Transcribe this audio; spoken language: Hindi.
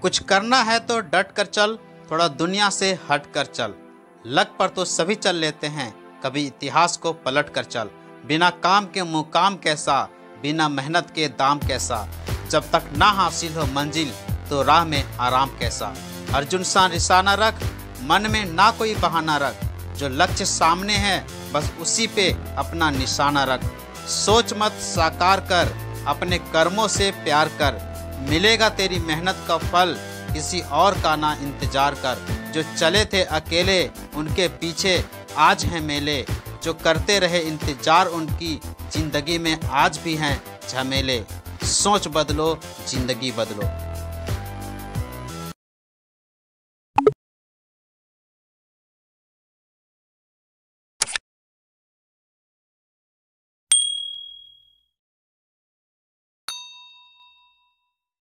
कुछ करना है तो डट कर चल, थोड़ा दुनिया से हट कर चल। लग पर तो सभी चल लेते हैं, कभी इतिहास को पलट कर चल। बिना काम के मुकाम कैसा, बिना मेहनत के दाम कैसा। जब तक ना हासिल हो मंजिल तो राह में आराम कैसा। अर्जुन सा निशाना रख, मन में ना कोई बहाना रख। जो लक्ष्य सामने है बस उसी पे अपना निशाना रख। सोच मत साकार कर, अपने कर्मों से प्यार कर। मिलेगा तेरी मेहनत का फल, किसी और का ना इंतजार कर। जो चले थे अकेले उनके पीछे आज हैं मेले। जो करते रहे इंतजार उनकी जिंदगी में आज भी हैं झमेले। सोच बदलो, जिंदगी बदलो।